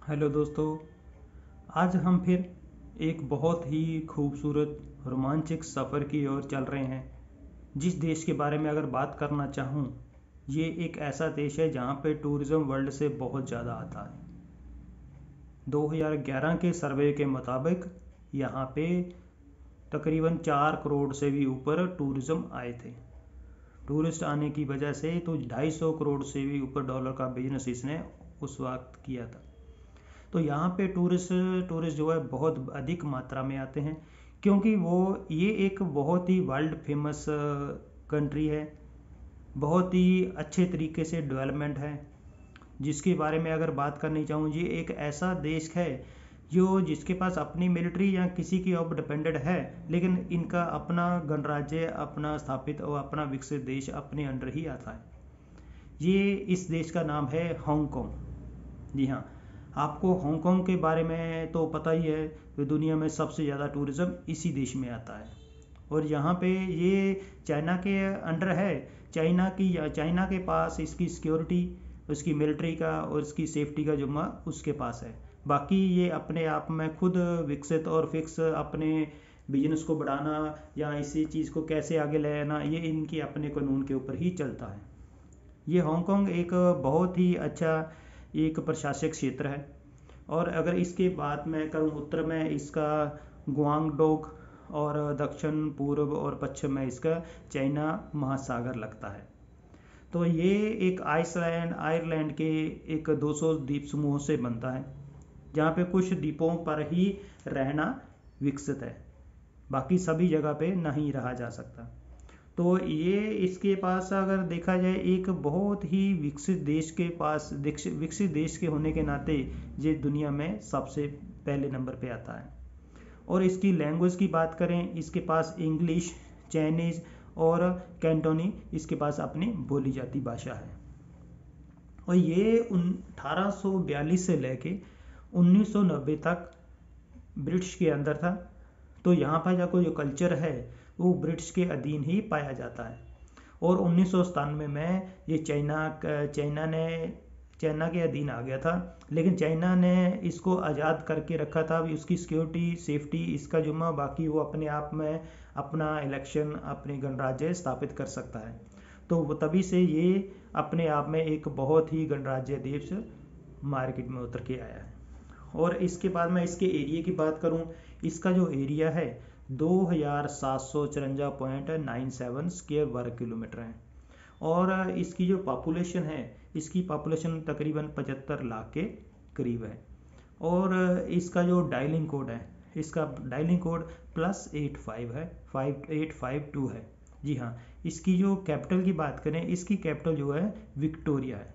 Hello दोस्तों। आज हम फिर एक बहुत ही खूबसूरत रोमांचक सफ़र की ओर चल रहे हैं। जिस देश के बारे में अगर बात करना चाहूँ, ये एक ऐसा देश है जहाँ पे टूरिज़्म वर्ल्ड से बहुत ज़्यादा आता है। 2011 के सर्वे के मुताबिक यहाँ पे तकरीबन 4 करोड़ से भी ऊपर टूरिज़्म आए थे। टूरिस्ट आने की वजह से तो 250 करोड़ से भी ऊपर डॉलर का बिजनेस इसने उस वक्त किया था। तो यहाँ पे टूरिस्ट टूरिस्ट जो है बहुत अधिक मात्रा में आते हैं, क्योंकि वो ये एक बहुत ही वर्ल्ड फेमस कंट्री है। बहुत ही अच्छे तरीके से डेवलपमेंट है। जिसके बारे में अगर बात करनी चाहूँ, ये एक ऐसा देश है जो जिसके पास अपनी मिलिट्री या किसी की ऊपर डिपेंडेड है, लेकिन इनका अपना गणराज्य, अपना स्थापित और अपना विकसित देश अपने अंडर ही आता है। ये इस देश का नाम है हांगकांग। जी हाँ, आपको हांगकांग के बारे में तो पता ही है कि दुनिया में सबसे ज़्यादा टूरिज़्म इसी देश में आता है। और यहाँ पे ये चाइना के अंडर है। चाइना के पास इसकी सिक्योरिटी, उसकी मिलिट्री का और उसकी सेफ्टी का जुम्मा उसके पास है। बाकी ये अपने आप में खुद विकसित और फिक्स अपने बिजनेस को बढ़ाना या इसी चीज़ को कैसे आगे ले आना, ये इनकी अपने कानून के ऊपर ही चलता है। ये हांगकांग एक बहुत ही अच्छा एक प्रशासक क्षेत्र है। और अगर इसके बात मैं करूँ उत्तर में इसका गुआंगडोंग और दक्षिण पूर्व और पश्चिम में इसका चाइना महासागर लगता है। तो ये एक आइसलैंड आयरलैंड के एक 200 द्वीप समूहों से बनता है, जहाँ पे कुछ द्वीपों पर ही रहना विकसित है, बाकी सभी जगह पे नहीं रहा जा सकता। तो ये इसके पास अगर देखा जाए एक बहुत ही विकसित देश के पास विकसित देश के होने के नाते ये दुनिया में सबसे पहले नंबर पे आता है। और इसकी लैंग्वेज की बात करें, इसके पास इंग्लिश, चाइनीज़ और कैंटोनी इसके पास अपनी बोली जाती भाषा है। और ये 1842 से लेके 1990 तक ब्रिटिश के अंदर था। तो यहाँ पर जो कल्चर है वो ब्रिटिश के अधीन ही पाया जाता है। और 1997 में ये चाइना के अधीन आ गया था, लेकिन चाइना ने इसको आज़ाद करके रखा था। भी उसकी सिक्योरिटी सेफ्टी इसका जुम्मा, बाकी वो अपने आप में अपना इलेक्शन अपने गणराज्य स्थापित कर सकता है। तो वो तभी से ये अपने आप में एक बहुत ही गणराज्य देश मार्केट में उतर के आया है। और इसके बाद मैं इसके एरिया की बात करूं, इसका जो एरिया है 2754.97 स्क्वायर वर्ग किलोमीटर है। और इसकी जो पॉपुलेशन है, इसकी पॉपुलेशन तकरीबन 75 लाख के करीब है। और इसका जो डायलिंग कोड है, इसका डायलिंग कोड +85 है, 5852 है। जी हाँ, इसकी जो कैपिटल की बात करें, इसकी कैपिटल जो है विक्टोरिया है।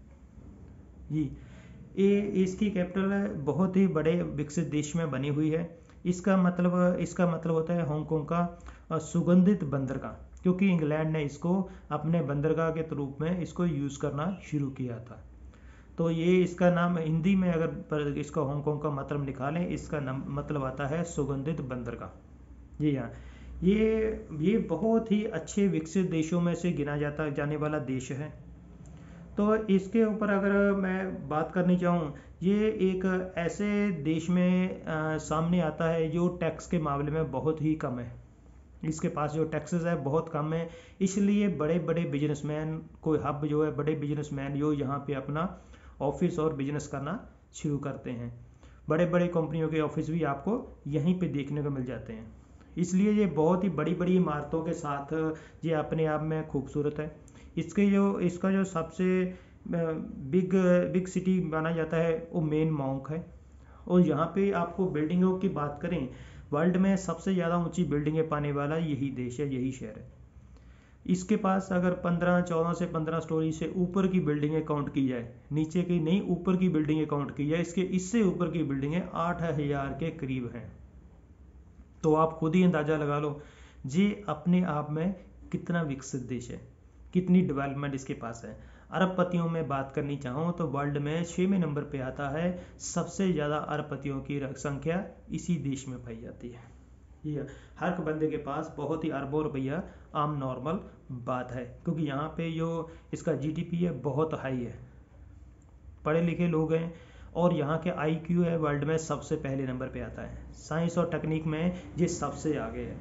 जी, ये इसकी कैपिटल बहुत ही बड़े विकसित देश में बनी हुई है। इसका मतलब होता है हांगकांग का सुगंधित बंदरगाह, क्योंकि इंग्लैंड ने इसको अपने बंदरगाह के रूप में इसको यूज़ करना शुरू किया था। तो ये इसका नाम हिंदी में अगर इसका हांगकांग का मतलब निकालें, इसका नाम मतलब आता है सुगंधित बंदरगाह। जी हाँ, ये बहुत ही अच्छे विकसित देशों में से गिना जाने वाला देश है। तो इसके ऊपर अगर मैं बात करनी चाहूँ, ये एक ऐसे देश में सामने आता है जो टैक्स के मामले में बहुत ही कम है। इसके पास जो टैक्सेस है बहुत कम है, इसलिए बड़े बड़े बिजनेसमैन कोई हब जो है, बड़े बिजनेसमैन जो यहाँ पे अपना ऑफिस और बिजनेस करना शुरू करते हैं। बड़े बड़े कंपनियों के ऑफिस भी आपको यहीं पे देखने को मिल जाते हैं। इसलिए ये बहुत ही बड़ी बड़ी इमारतों के साथ ये अपने आप में खूबसूरत है। इसका जो सबसे बिग बिग सिटी माना जाता है वो मेन मॉन्क है। और यहाँ पे आपको बिल्डिंगों की बात करें, वर्ल्ड में सबसे ज़्यादा ऊंची बिल्डिंगें पाने वाला यही देश है, यही शहर है। इसके पास अगर 14 से 15 स्टोरी से ऊपर की बिल्डिंगें काउंट की जाए, नीचे की नहीं ऊपर की बिल्डिंगें काउंट की जाए, इससे ऊपर की बिल्डिंगें 8000 के करीब हैं। तो आप खुद ही अंदाज़ा लगा लो ये अपने आप में कितना विकसित देश है, कितनी डेवलपमेंट इसके पास है। अरबपतियों में बात करनी चाहूँ तो वर्ल्ड में 6वें नंबर पे आता है। सबसे ज़्यादा अरबपतियों की संख्या इसी देश में पाई जाती है। ये हर बंदे के पास बहुत ही अरबों रुपया आम नॉर्मल बात है, क्योंकि यहाँ पे जो इसका जीडीपी है बहुत हाई है, पढ़े लिखे लोग हैं और यहाँ के IQ है वर्ल्ड में सबसे पहले नंबर पे आता है। साइंस और टेक्निक में ये सबसे आगे है।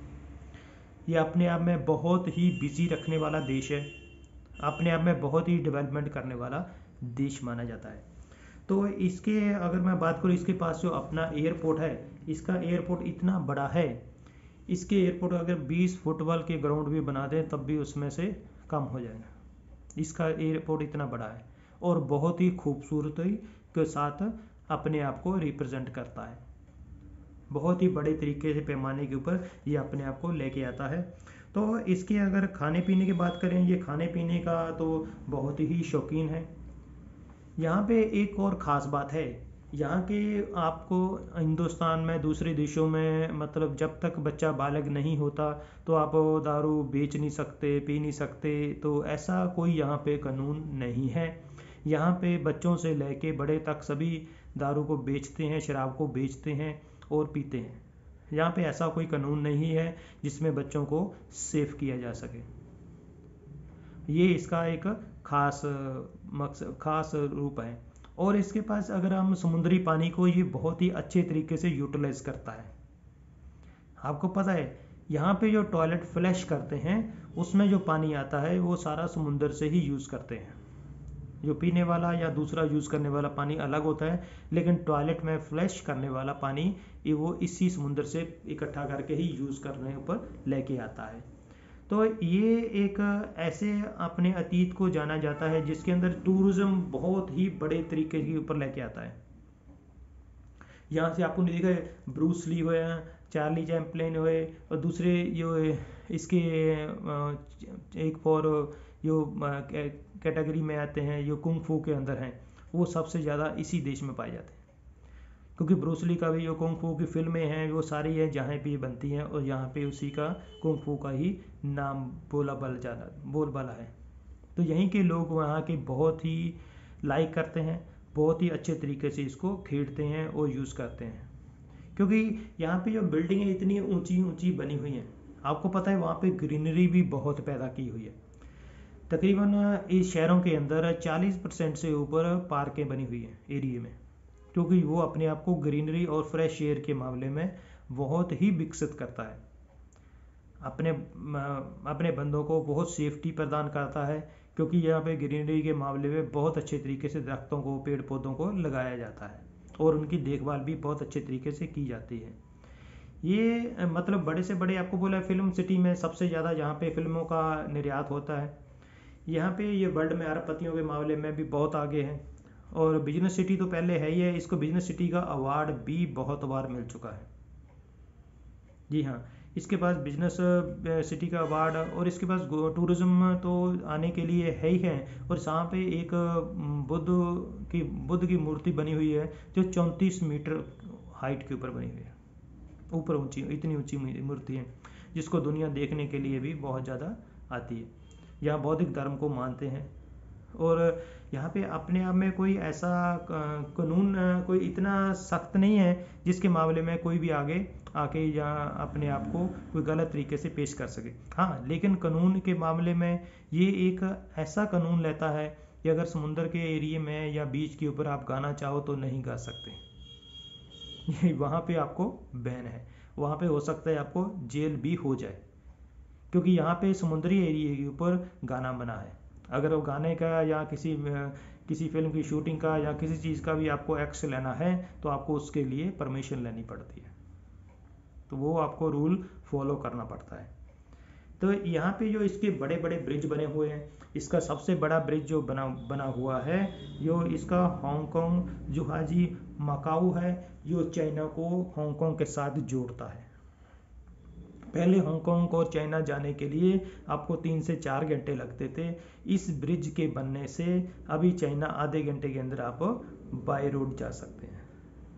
ये अपने आप में बहुत ही बिजी रखने वाला देश है, अपने आप में बहुत ही डेवलपमेंट करने वाला देश माना जाता है। तो इसके अगर मैं बात करूँ, इसके पास जो अपना एयरपोर्ट है, इसका एयरपोर्ट इतना बड़ा है, इसके एयरपोर्ट अगर 20 फुटबॉल के ग्राउंड भी बना दें तब भी उसमें से कम हो जाएगा। इसका एयरपोर्ट इतना बड़ा है और बहुत ही खूबसूरती के साथ अपने आप को रिप्रेजेंट करता है। बहुत ही बड़े तरीके से पैमाने के ऊपर ये अपने आप को लेके आता है। तो इसके अगर खाने पीने की बात करें, ये खाने पीने का तो बहुत ही शौकीन है। यहाँ पे एक और ख़ास बात है, यहाँ के आपको हिंदुस्तान में दूसरे देशों में मतलब जब तक बच्चा बालग नहीं होता तो आप दारू बेच नहीं सकते, पी नहीं सकते, तो ऐसा कोई यहाँ पे कानून नहीं है। यहाँ पे बच्चों से लेके बड़े तक सभी दारू को बेचते हैं, शराब को बेचते हैं और पीते हैं। यहाँ पे ऐसा कोई कानून नहीं है जिसमें बच्चों को सेफ किया जा सके। ये इसका एक खास मकसद, खास रूप है। और इसके पास अगर हम समुद्री पानी को ये बहुत ही अच्छे तरीके से यूटिलाइज करता है। आपको पता है यहाँ पे जो टॉयलेट फ्लैश करते हैं उसमें जो पानी आता है वो सारा समुंदर से ही यूज़ करते हैं। जो पीने वाला या दूसरा यूज़ करने वाला पानी अलग होता है, लेकिन टॉयलेट में फ्लैश करने वाला पानी ये वो इसी समुंदर से इकट्ठा करके ही यूज़ करने ऊपर लेके आता है। तो ये एक ऐसे अपने अतीत को जाना जाता है जिसके अंदर टूरिज्म बहुत ही बड़े तरीके के ऊपर लेके आता है। यहाँ से आपको देखा है ब्रूस ली हुए, चार्ली चैपलिन हुए और दूसरे जो इसके एक फॉर जो कैटेगरी में आते हैं, जो कुंग फू के अंदर हैं, वो सबसे ज़्यादा इसी देश में पाए जाते हैं। क्योंकि ब्रूस ली का भी जो कुंग फू की फिल्में हैं वो सारी है जहाँ पे ये बनती हैं और यहाँ पे उसी का कुंग फू का ही नाम बोलबाला है। तो यहीं के लोग वहाँ के बहुत ही लाइक करते हैं, बहुत ही अच्छे तरीके से इसको खेलते हैं और यूज़ करते हैं। क्योंकि यहाँ पे जो बिल्डिंगें इतनी ऊंची ऊंची बनी हुई हैं, आपको पता है वहाँ पे ग्रीनरी भी बहुत पैदा की हुई है। तकरीबन इस शहरों के अंदर 40% से ऊपर पार्कें बनी हुई हैं एरिया में, क्योंकि वो अपने आप को ग्रीनरी और फ्रेश एयर के मामले में बहुत ही विकसित करता है। अपने बंदों को बहुत सेफ्टी प्रदान करता है, क्योंकि यहाँ पे ग्रीनरी के मामले में बहुत अच्छे तरीके से दरख्तों को, पेड़ पौधों को लगाया जाता है और उनकी देखभाल भी बहुत अच्छे तरीके से की जाती है। ये मतलब बड़े से बड़े आपको बोला फिल्म सिटी में सबसे ज़्यादा जहाँ पे फिल्मों का निर्यात होता है। यहाँ पे ये वर्ल्ड में अरबपतियों के मामले में भी बहुत आगे है और बिजनेस सिटी तो पहले है ही है। इसको बिजनेस सिटी का अवार्ड भी बहुत बार मिल चुका है। जी हाँ, इसके पास बिजनेस सिटी का अवार्ड और इसके पास टूरिज्म तो आने के लिए है ही है। और यहाँ पे एक बुद्ध की मूर्ति बनी हुई है जो 34 मीटर हाइट के ऊपर बनी हुई है, ऊपर ऊंची, इतनी ऊंची मूर्ति है जिसको दुनिया देखने के लिए भी बहुत ज़्यादा आती है। यहाँ बौद्धिक धर्म को मानते हैं और यहाँ पे अपने आप में कोई ऐसा कानून कोई इतना सख्त नहीं है जिसके मामले में कोई भी आगे आके या अपने आप को कोई गलत तरीके से पेश कर सके। हाँ, लेकिन कानून के मामले में ये एक ऐसा कानून लेता है कि अगर समुंदर के एरिया में या बीच के ऊपर आप गाना चाहो तो नहीं गा सकते। वहाँ पे आपको बैन है, वहाँ पे हो सकता है आपको जेल भी हो जाए, क्योंकि यहाँ पे समुद्री एरिया के ऊपर गाना बना है। अगर वो गाने का या किसी फिल्म की शूटिंग का या किसी चीज़ का भी आपको एक्स लेना है तो आपको उसके लिए परमिशन लेनी पड़ती है, तो वो आपको रूल फॉलो करना पड़ता है। तो यहाँ पे जो इसके बड़े बड़े ब्रिज बने हुए हैं, इसका सबसे बड़ा ब्रिज जो बना हुआ है जो इसका हांगकांग जुहाजी मकाऊ है, जो चाइना को हांगकांग के साथ जोड़ता है। पहले हांगकांग और चाइना जाने के लिए आपको 3 से 4 घंटे लगते थे। इस ब्रिज के बनने से अभी चाइना आधे घंटे के अंदर आप बाय रोड जा सकते हैं।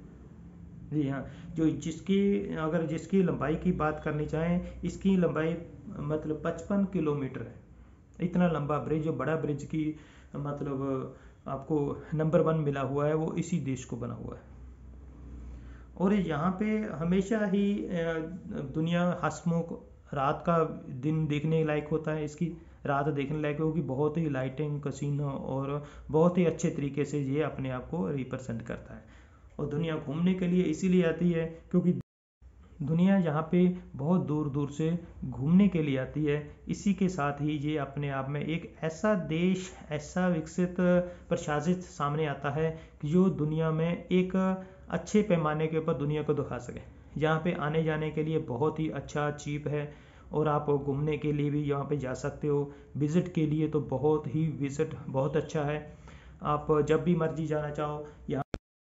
जी हाँ, जो जिसकी लंबाई की बात करनी चाहें, इसकी लंबाई मतलब 55 किलोमीटर है। इतना लंबा ब्रिज, जो बड़ा ब्रिज की मतलब आपको नंबर 1 मिला हुआ है वो इसी देश को बना हुआ है। और यहाँ पे हमेशा ही दुनिया रात का दिन देखने लायक होता है, इसकी रात देखने लायक होगी, बहुत ही लाइटिंग कसीनो और बहुत ही अच्छे तरीके से ये अपने आप को रिप्रेजेंट करता है। और दुनिया घूमने के लिए इसीलिए आती है क्योंकि दुनिया यहाँ पे बहुत दूर दूर से घूमने के लिए आती है। इसी के साथ ही ये अपने आप में एक ऐसा देश, ऐसा विकसित प्रशासित सामने आता है कि जो दुनिया में एक अच्छे पैमाने के ऊपर दुनिया को दिखा सके। यहाँ पे आने जाने के लिए बहुत ही अच्छा चीप है और आप घूमने के लिए भी यहाँ पे जा सकते हो। विज़िट के लिए तो बहुत ही विज़िट बहुत अच्छा है, आप जब भी मर्जी जाना चाहो। यहाँ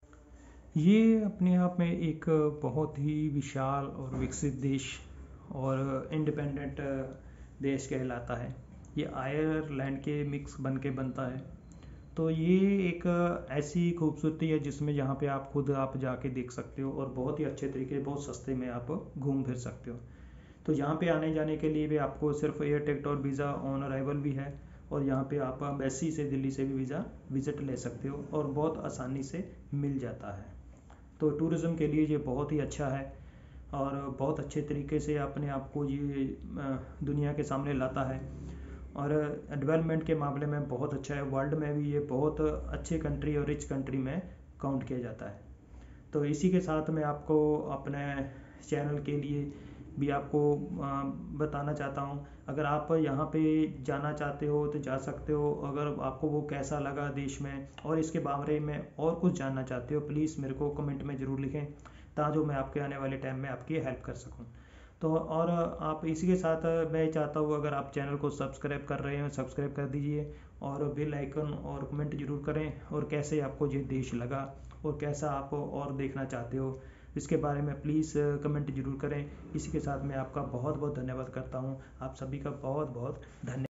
ये अपने आप में एक बहुत ही विशाल और विकसित देश और इंडिपेंडेंट देश कहलाता है। ये आयरलैंड के मिक्स बन के बनता है। तो ये एक ऐसी खूबसूरती है जिसमें यहाँ पे आप खुद आप जाके देख सकते हो और बहुत ही अच्छे तरीके, बहुत सस्ते में आप घूम फिर सकते हो। तो यहाँ पे आने जाने के लिए भी आपको सिर्फ एयर टिकट और वीज़ा ऑन अराइवल भी है, और यहाँ पे आप एम्बेसी से, दिल्ली से भी वीज़ा विज़िट ले सकते हो और बहुत आसानी से मिल जाता है। तो टूरिज़्म के लिए ये बहुत ही अच्छा है और बहुत अच्छे तरीके से अपने आप को ये दुनिया के सामने लाता है और डेवलपमेंट के मामले में बहुत अच्छा है। वर्ल्ड में भी ये बहुत अच्छे कंट्री और रिच कंट्री में काउंट किया जाता है। तो इसी के साथ मैं आपको अपने चैनल के लिए भी आपको बताना चाहता हूँ, अगर आप यहाँ पे जाना चाहते हो तो जा सकते हो। अगर आपको वो कैसा लगा देश में और इसके बारे में और कुछ जानना चाहते हो, प्लीज़ मेरे को कमेंट में ज़रूर लिखें ताकि मैं आपके आने वाले टाइम में आपकी हेल्प कर सकूँ। तो और आप इसी के साथ मैं चाहता हूँ, अगर आप चैनल को सब्सक्राइब कर रहे हैं सब्सक्राइब कर दीजिए और बेल आइकन और कमेंट ज़रूर करें, और कैसे आपको ये देश लगा और कैसा आप और देखना चाहते हो इसके बारे में प्लीज़ कमेंट जरूर करें। इसी के साथ मैं आपका बहुत बहुत धन्यवाद करता हूँ। आप सभी का बहुत बहुत धन्यवाद।